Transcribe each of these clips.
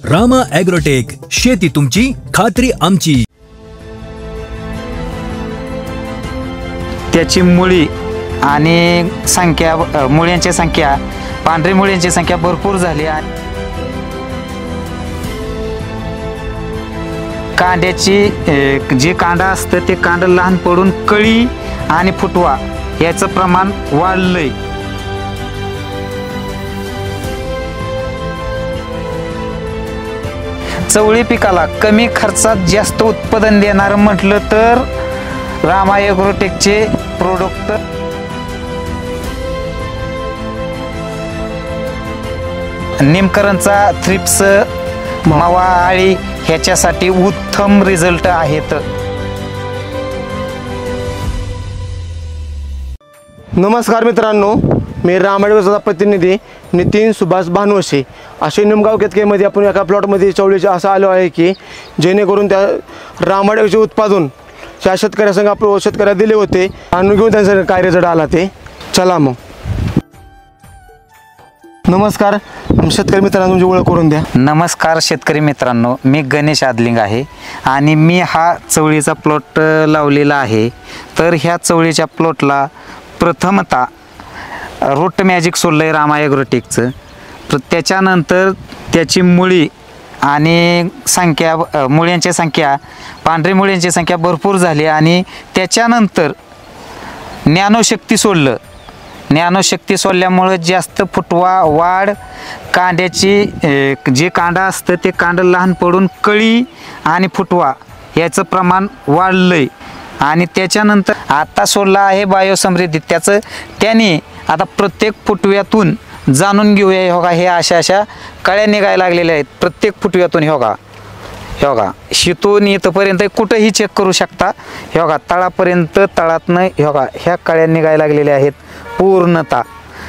Rama agrotech, शेती तुमची, खात्री आमची. त्याची मुळी आणि संख्या, मुळ्यांची संख्या, पांढरी मुळ्यांची संख्या भरपूर झाली. आणि कांड्याची जे कांडा असतं ते कांड लहान पडून कळी आणि फुटवा याचं प्रमाण वाढलंय. चवळी पिकाला कमी खर्चात जास्त उत्पादन देणारं म्हटलं तर रामा ॲग्रोटेकचे प्रोडक्ट. निमकरणचा थ्रिप्स, मावा, आळी ह्याच्यासाठी उत्तम रिझल्ट आहेत. नमस्कार मित्रांनो, मी रामा ॲग्रोटेकचा प्रतिनिधी नितीन सुभाष भानवसे. असे निमगाव केतकेमध्ये आपण एका प्लॉटमध्ये चवळीचे असं आलो आहे की जेणेकरून त्या रामा ॲग्रोटेकचे उत्पादन त्या शेतकऱ्यासंग आपण शेतकऱ्याला दिले होते आणि घेऊन त्यांचा काय रिझल्ट आला ते. चला मग. नमस्कार शेतकरी मित्रांनो, तुमची ओळख करून द्या. नमस्कार शेतकरी मित्रांनो, मी गणेश आदलिंग आहे आणि मी हा चवळीचा प्लॉट लावलेला आहे. तर ह्या चवळीच्या प्लॉटला प्रथमतः रूट मॅजिक सोडलं आहे रामा ॲग्रोटेकचं. त्याच्यानंतर त्याची मुळी आणि संख्या, मुळ्यांची संख्या, पांढरी मुळ्यांची संख्या भरपूर झाली. आणि त्याच्यानंतर ज्ञानशक्ती सोडलं. ज्ञानशक्ती सोडल्यामुळं जास्त फुटवा, वाढ, कांड्याची जे कांडा असतं ते कांड लहान पडून कळी आणि फुटवा याचं प्रमाण वाढलंय. आणि त्याच्यानंतर आता सोडला आहे बायोसमृद्धी. त्याने आता प्रत्येक फुटव्यातून जाणून घेऊया. होगा हे अशा कळ्या निघायला लागलेल्या आहेत प्रत्येक फुटव्यातून. होगा शितून इथंपर्यंत कुठंही चेक करू शकता. होगा तळापर्यंत, तळातनं होगा ह्या कळ्या निघायला लागलेल्या आहेत पूर्णतः.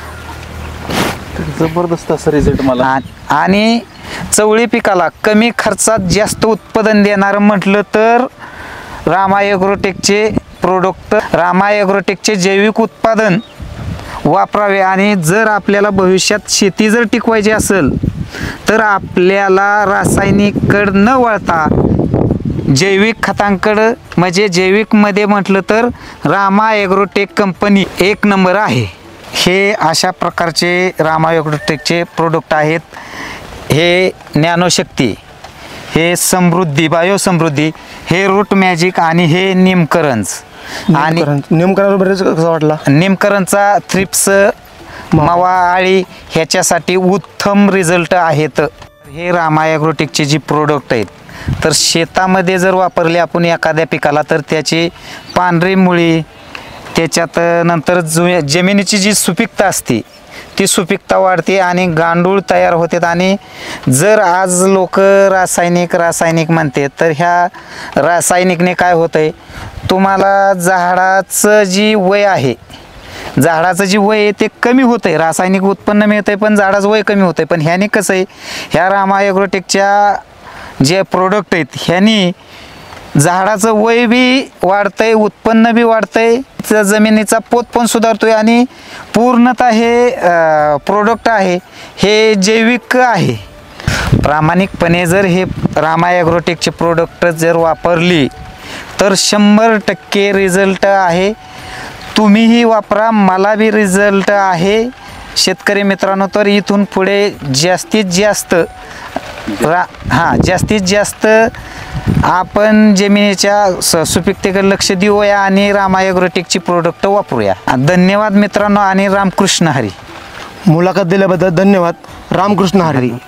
जबरदस्त असा रिझल्ट मला. आणि चवळी पिकाला कमी खर्चात जास्त उत्पादन देणारं म्हटलं तर रामा ॲग्रोटेकचे प्रोडक्ट, रामा ॲग्रोटेकचे जैविक उत्पादन वापरावे. आणि जर आपल्याला भविष्यात शेती जर टिकवायची असेल तर आपल्याला रासायनिककडं न वळता जैविक खतांकडं, म्हणजे जैविकमध्ये म्हटलं तर रामा ॲग्रोटेक कंपनी एक नंबर आहे. हे अशा प्रकारचे रामा ॲग्रोटेकचे प्रोडक्ट आहेत. हे ज्ञानशक्ती, हे समृद्धी, बायोसमृद्धी, हे रूट मॅजिक आणि हे निमकरंज. आणि निमकरण कसा वाटला? निमकरणचा थ्रिप्स, मावा, आळी ह्याच्यासाठी उत्तम रिझल्ट आहेत. हे रामा ॲग्रोटेकचे जी प्रोडक्ट आहेत तर शेतामध्ये जर वापरले आपण एखाद्या पिकाला तर त्याची पांढरी मुळी, त्याच्यात नंतर जमिनीची जी सुपीकता असते ती सुपीकता वाढते आणि गांडूळ तयार होतात. आणि जर आज लोक रासायनिक म्हणते तर ह्या रासायनिकने काय होतं आहे, तुम्हाला झाडाचं जी वय आहे, झाडाचं जी वय आहे ते कमी होतं आहे. रासायनिक उत्पन्न मिळतं आहे पण झाडाचं वय कमी होतं आहे. पण ह्याने कसं आहे, ह्या रामा ॲग्रोटेकच्या जे प्रोडक्ट आहेत ह्यानी झाडाचं वय बी वाढतंय, उत्पन्न बी वाढतंय, जमिनीचा पोत पण सुधारतोय. आणि पूर्णतः हे प्रोडक्ट आहे हे जैविक आहे. प्रामाणिकपणे जर हे रामा ॲग्रोटेकचे प्रोडक्ट जर वापरली तर 100% रिझल्ट आहे. तुम्हीही वापरा, मला बी रिझल्ट आहे. शेतकरी मित्रांनो, तर इथून पुढे जास्तीत जास्त आपण जमिनीच्या सुपीकतेकडे लक्ष देऊया आणि रामा ॲग्रोटेकची प्रोडक्ट वापरूया. धन्यवाद मित्रांनो आणि रामकृष्ण हरी. मुलाखत दिल्याबद्दल धन्यवाद. रामकृष्ण हरी.